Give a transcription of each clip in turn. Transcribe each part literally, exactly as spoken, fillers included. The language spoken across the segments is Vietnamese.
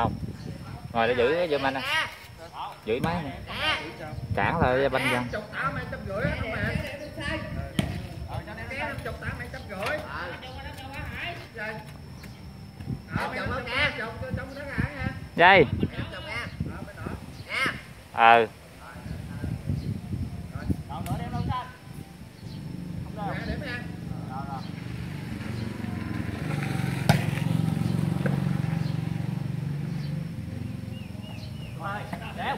Không. Ngồi để giữ giùm anh. Giữ máy này. Cản lại banh dần. Chục tao mày trăm rưỡi á không mẹ. Ờ cho nên năm chục tao mày trăm rưỡi. Ờ. Rồi. Ờ mày chục nha. Chục trong đó ngã nha. Dây. Chục nha. Ờ mày đỏ. Nha. Ờ. Còn nữa đem đâu ra. Không đâu. Để nha. Rồi rồi. Rồi, đéo.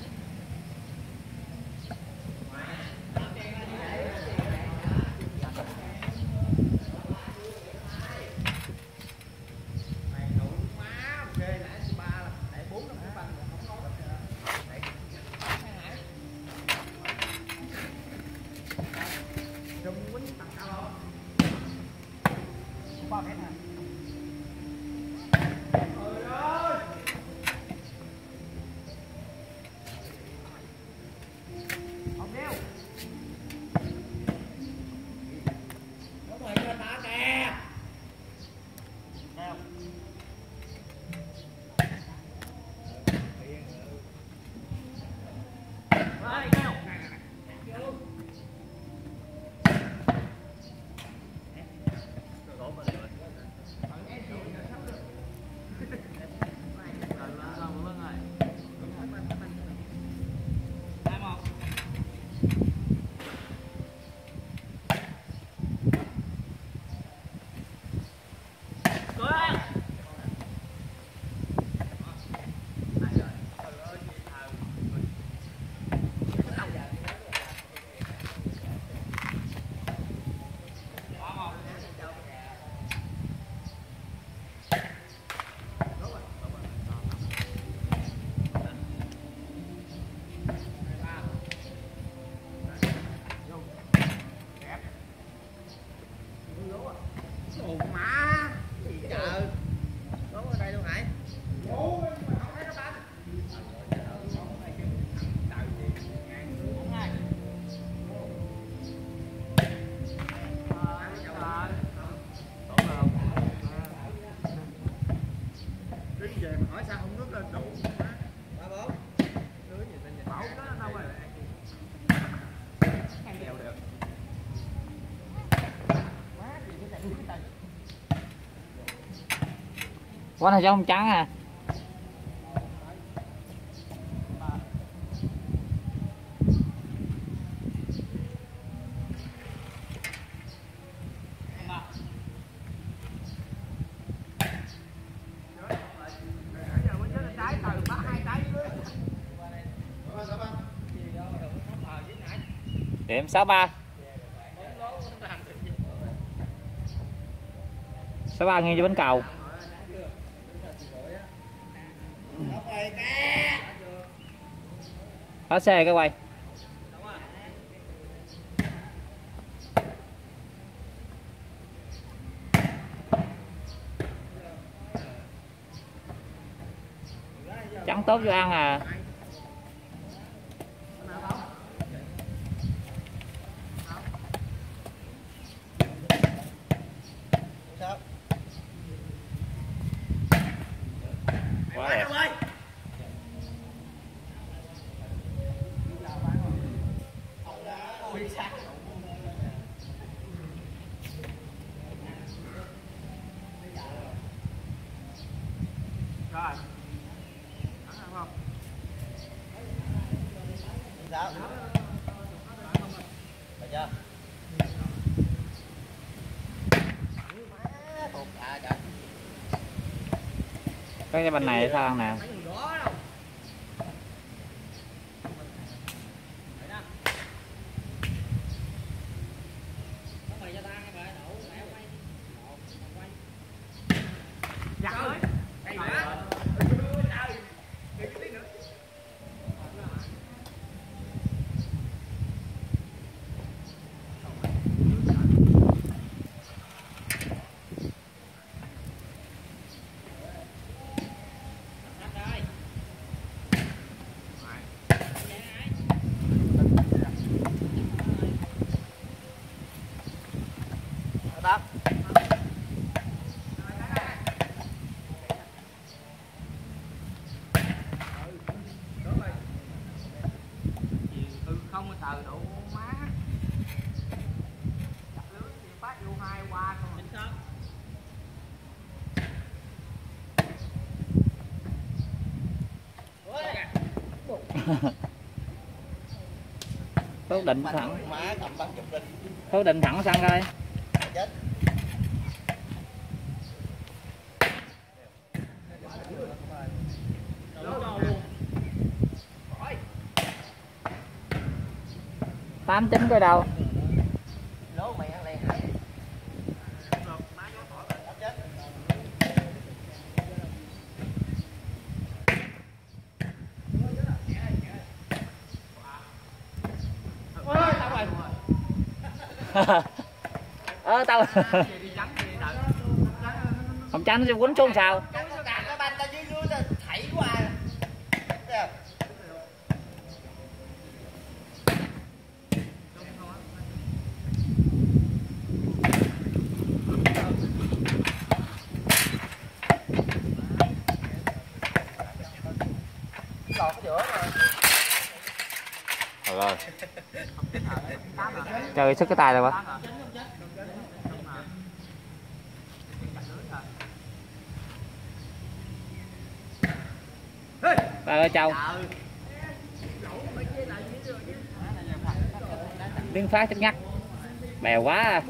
Quá này không trắng à. Điểm sáu ba. sáu ba nghiêng cho bánh cầu. Hết xe cái quay. Trắng tốt cho ăn à. Quá đẹp. Rồi. Thắng không? Sao? Được chưa? Cái bên này sao ăn nè. Phước định thẳng. Má cầm bắn chụp lên. Phước định thẳng sân coi. Chết. Tám chín coi đầu. Lố mày ăn này. Ờ tao không tránh sẽ quýnh xuống sao. Cái banh ta dưới dưới ta thảy qua. Lọt cái giữa rồi. Rồi. Chơi sức cái tay rồi quá. Ba ơi Châu. Tiếng phát chắc nhắc. Bèo quá à.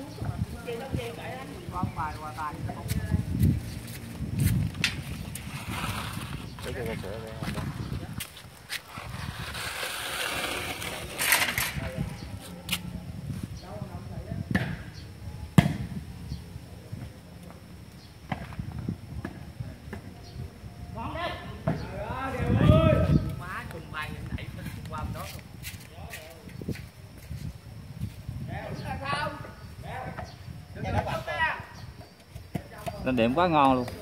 Lên điểm quá ngon luôn.